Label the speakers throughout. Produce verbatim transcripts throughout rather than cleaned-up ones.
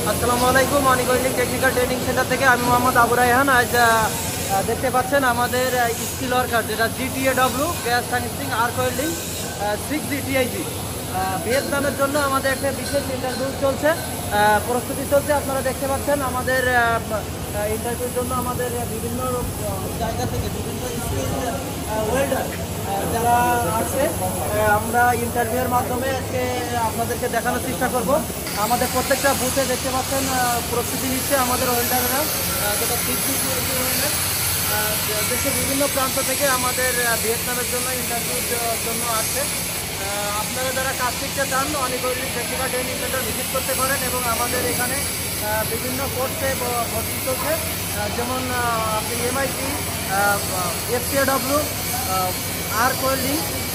Speaker 1: আসসালামু আলাইকুম। Anik welding technical training centre থেকে আমি মোহাম্মদ আবু রায়হান। আজ আহ, দেখতে পাচ্ছেন আমাদের স্কিল ওয়ার্কার যেটা GTAW gas servicing arc welding six GTIG ভিয়েতনামের জন্য আমাদের একটা বিশেষ ইন্টারভিউ চলছে, আহ, প্রস্তুতি চলছে। আপনারা দেখতে পাচ্ছেন আমাদের ইন্টারভিউর জন্য আমাদের বিভিন্ন আহ, জায়গা থেকে বিভিন্ন স্কিল ওয়েল্ডার যারা আছে, আহ, আমরা ইন্টারভিউয়ের মাধ্যমে আজকে আপনাদেরকে দেখানোর চেষ্টা করব। আমাদের প্রত্যেকটা বুথে দেখতে পাচ্ছেন আহ, প্রস্তুতি নিচ্ছে আমাদের ওয়েল্ডাররা, আহ, যেটা সিক্সটি ওয়েল্ডার দেশের বিভিন্ন প্রান্ত থেকে আমাদের আহ, ভিয়েতনামের জন্য ইন্টারভিউর জন্য আসছে। আহ, আপনারা যারা কাজ শিখতে চান অনেক welding technical training centre visit করতে পারেন এবং আমাদের এখানে আহ, বিভিন্ন কোর্সে ব- ভর্তি চলছে, আহ, যেমন আহ, আপনি এমআইটি, এফসিএডব্লিউ, আর্ক ওয়েল্ডিং।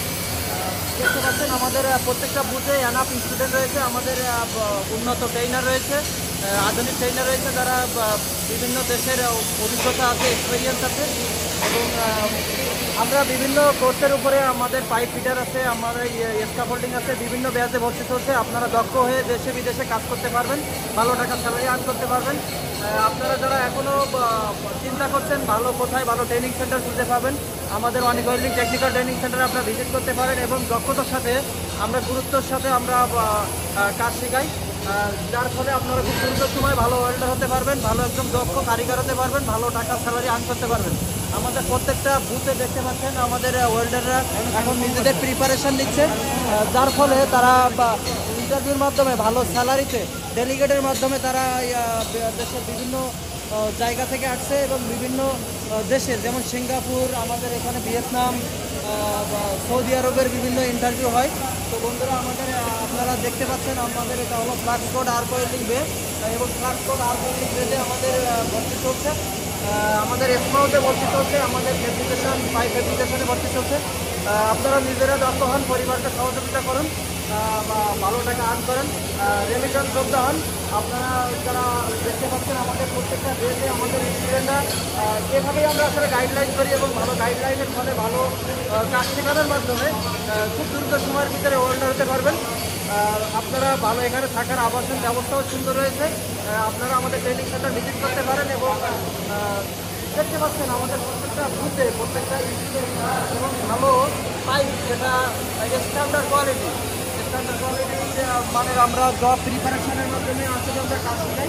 Speaker 1: দেখতে পাচ্ছেন আমাদের আহ, প্রত্যেকটা বুথে এনাফ স্টুডেন্ট রয়েছে, আমাদের আহ, ব- উন্নত ট্রেনার রয়েছে, আহ, আধুনিক ট্রেনার রয়েছে যারা আহ, বিভিন্ন দেশের আহ, অভিজ্ঞতা আছে, এক্সপিরিয়েন্স আছে। এবং আহ, আমরা বিভিন্ন কোর্সের উপরে আমাদের পাইপ ফিটার আছে, আমাদের স্কাফোল্ডিং আছে, বিভিন্ন ব্যাচে ভর্তি চলছে। আপনারা দক্ষ হয়ে দেশে বিদেশে কাজ করতে পারবেন, ভালো টাকা স্যালারি আর্ন করতে পারবেন। আহ, আপনারা যারা এখনও চিন্তা করছেন ভালো কোথায় ভালো ট্রেনিং সেন্টার খুঁজে পাবেন, আমাদের অনেক ওয়েল্ডিং টেকনিক্যাল ট্রেনিং সেন্টারে আপনারা ভিজিট করতে পারেন এবং দক্ষতার সাথে আমরা গুরুত্বের সাথে আমরা আহ, আহ, কাজ শেখাই, আহ, যার ফলে আপনারা খুব দ্রুত সময় ভালো ওয়েল্ডার হতে পারবেন, ভালো একদম দক্ষ কারিগর হতে পারবেন, ভালো টাকা স্যালারি আর্ন করতে পারবেন। আমাদের প্রত্যেকটা বুথে দেখতে পাচ্ছেন আমাদের ওয়েল্ডাররা এখন নিজেদের প্রিপারেশন নিচ্ছে, আহ, যার ফলে তারা ইন্টারভিউর মাধ্যমে ভালো স্যালারিতে ডেলিগেটের মাধ্যমে তারা আহ, দেশের বিভিন্ন আহ, জায়গা থেকে আসছে এবং বিভিন্ন আহ, দেশের যেমন সিঙ্গাপুর, আমাদের এখানে ভিয়েতনাম, আহ, বা সৌদি আরবের বিভিন্ন ইন্টারভিউ হয়। তো বন্ধুরা আমাদের আহ, আপনারা দেখতে পাচ্ছেন আমাদের এটা হলো ফ্লাক্স কোড আর্ক ওয়েল্ডিং বে এবং ফ্লাক্স কোড আর্ক ওয়েল্ডিং বেতে আমাদের আহ, ভর্তি চলছে, আহ, আমাদের এসমাউতে ভর্তি চলছে, আমাদের ফেব্রিকেশন পাইপ ফেব্রিকেশনে ভর্তি চলছে। আহ, আপনারা নিজেরা দক্ষ হন, পরিবারকে সহযোগিতা করুন, আহ, বা ভালো টাকা আর্ন করেন, রেমিটেন্স যোদ্ধা হন। আপনারা যারা দেখতে পাচ্ছেন আমাদের প্রত্যেকটা দেশে আমাদের স্টুডেন্টরা এভাবেই আমরা আসলে গাইডলাইন করি এবং ভালো গাইডলাইনের ফলে ভালো আহ, কাজ শেখানোর মাধ্যমে আহ, খুব দ্রুত সময়ের ভিতরে ওয়েল্ডার হতে পারবেন। আর আপনারা ভালো এখানে থাকার আবাসন ব্যবস্থাও সুন্দর রয়েছে, আহ, আপনারা আমাদের ট্রেনিং সেন্টার ভিজিট করতে পারেন এবং আহ, দেখতে পাচ্ছেন আমাদের প্রত্যেকটা বুথে প্রত্যেকটা স্টুডেন্ট এবং ভালো পাইপ যেটা স্ট্যান্ডার্ড কোয়ালিটি স্ট্যান্ডার্ড কোয়ালিটি মানে আমরা জব প্রিপারেশনের মাধ্যমে আসলে আমরা কাজ শেখাই।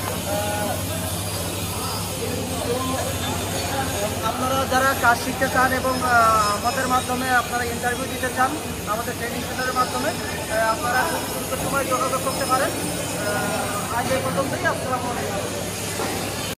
Speaker 1: আপনারা যারা কাজ শিখতে চান এবং আহ, আমাদের মাধ্যমে আপনারা ইন্টারভিউ দিতে চান আমাদের ট্রেনিং সেন্টারের মাধ্যমে, আহ, আপনারা খুব দ্রুত সময় যোগাযোগ করতে পারেন। আহ, আজ এই পর্যন্তই। আসসালামু আলাইকুম।